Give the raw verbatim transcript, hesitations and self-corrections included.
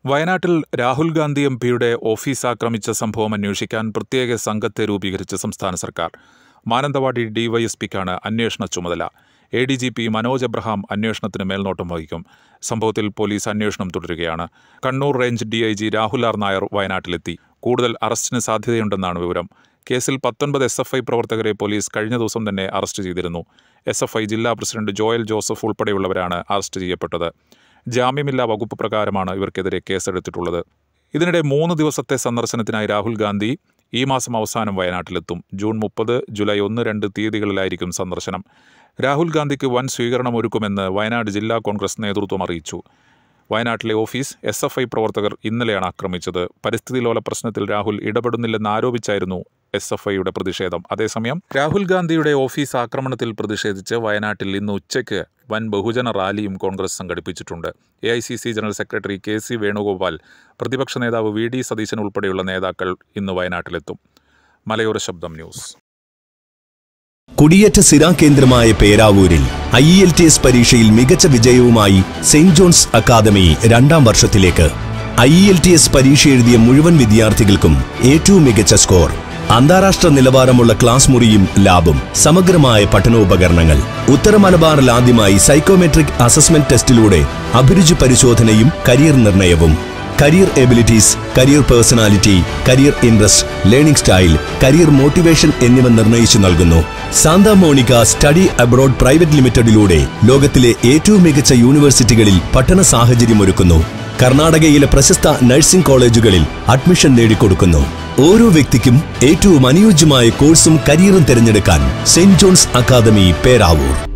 വയനാട്ടിൽ രാഹുൽ ഗാന്ധി എം പിയുടെ ഓഫീസ് ആക്രമിച്ച സംഭവം അന്വേഷിക്കാൻ പ്രത്യേക സംഘത്തെ രൂപീകരിച്ച സംസ്ഥാന സർക്കാർ. മാനന്തവാടി ഡിവൈഎസ്പിക്കാണ് അന്വേഷണ ചുമതല. A D G P Manoj Abraham അന്വേഷണത്തിന് മേൽനോട്ടം വഹിക്കും. സംഭവത്തിൽ പോലീസ് അന്വേഷണം തുടരുകയാണ്. Kannur range D I G Rahul R Nair വയനാട്ടിലെത്തി. കൂടുതൽ അറസ്റ്റിന് സാധ്യതയുണ്ടെന്നാണ് വിവരം. കേസിൽ പത്തൊൻപത് എസ് എഫ് ഐ പ്രവർത്തകരെ പോലീസ് കഴിഞ്ഞ ദിവസം തന്നെ അറസ്റ്റ് ചെയ്തിരുന്നു. എസ് എഫ് ഐ ജില്ലാ പ്രസിഡന്റ് ജോയൽ ജോസഫ് ഉൾപ്പെടെയുള്ളവരാണ് അറസ്റ്റ് ചെയ്യപ്പെട്ടത്. ജാമ്യമില്ലാ വകുപ്പ് പ്രകാരമാണ് ഇവർക്കെതിരെ കേസെടുത്തിട്ടുള്ളത്. ഇതിനിടെ മൂന്ന് ദിവസത്തെ സന്ദർശനത്തിനായി രാഹുൽ ഗാന്ധി ഈ മാസം അവസാനം വയനാട്ടിലെത്തും. ജൂൺ മുപ്പത്, ജൂലൈ ഒന്ന് രണ്ട് തീയതികളിലായിരിക്കും സന്ദർശനം. രാഹുൽ ഗാന്ധിക്ക് വൻ സ്വീകരണം ഒരുക്കുമെന്ന് വയനാട് ജില്ലാ കോൺഗ്രസ് നേതൃത്വം അറിയിച്ചു. വയനാട്ടിലെ ഓഫീസ് എസ് എഫ് ഐ പ്രവർത്തകർ ഇന്നലെയാണ് ആക്രമിച്ചത്. പരിസ്ഥിതി ലോല പ്രശ്നത്തിൽ രാഹുൽ ഇടപെടുന്നില്ലെന്ന് ആരോപിച്ചായിരുന്നു എസ് എഫ് ഐയുടെ പ്രതിഷേധം. അതേസമയം രാഹുൽ ഗാന്ധിയുടെ ഓഫീസ് ആക്രമണത്തിൽ പ്രതിഷേധിച്ച് വയനാട്ടിൽ ഇന്ന് ഉച്ചയ്ക്ക് വൻ ബഹുജന റാലിയും കോൺഗ്രസ് സംഘടിപ്പിച്ചിട്ടുണ്ട്. A I C C general secretary K C Venugopal, പ്രതിപക്ഷ നേതാവ് വി ഡി സതീശൻ ഉൾപ്പെടെയുള്ള നേതാക്കൾ ഇന്ന് വയനാട്ടിലെത്തും. മലയോര ശബ്ദം ന്യൂസ്. കുടിയേറ്റ സ്ഥിരാകേന്ദ്രമായ പേരാവൂരിൽ I E L T S പരീക്ഷയിൽ മികച്ച വിജയവുമായി സെന്റ് ജോൺസ് അക്കാദമി രണ്ടാം വർഷത്തിലേക്ക്. I E L T S പരീക്ഷ എഴുതിയ മുഴുവൻ വിദ്യാർത്ഥികൾക്കും ഏറ്റവും മികച്ച സ്കോർ, അന്താരാഷ്ട്ര നിലവാരമുള്ള ക്ലാസ് മുറിയും ലാബും, സമഗ്രമായ പഠനോപകരണങ്ങൾ. ഉത്തര മലബാറിൽ ആദ്യമായി സൈക്കോമെട്രിക് അസസ്മെന്റ് ടെസ്റ്റിലൂടെ അഭിരുചി പരിശോധനയും കരിയർ നിർണയവും. Career abilities, career personality, career interest, learning style, career motivation എന്നിവ നിർണയിച്ചു നൽകുന്നു. Santa Monica study abroad private ലിമിറ്റഡിലൂടെ ലോകത്തിലെ ഏറ്റവും മികച്ച യൂണിവേഴ്സിറ്റികളിൽ പഠന സാഹചര്യമൊരുക്കുന്നു. കർണാടകയിലെ പ്രശസ്ത നഴ്സിംഗ് കോളേജുകളിൽ അഡ്മിഷൻ നേടിക്കൊടുക്കുന്നു. ഓരോ വ്യക്തിക്കും ഏറ്റവും അനുയോജ്യമായ കോഴ്സും കരിയറും തിരഞ്ഞെടുക്കാൻ സെന്റ് ജോൺസ് അക്കാദമി പേരാവൂർ.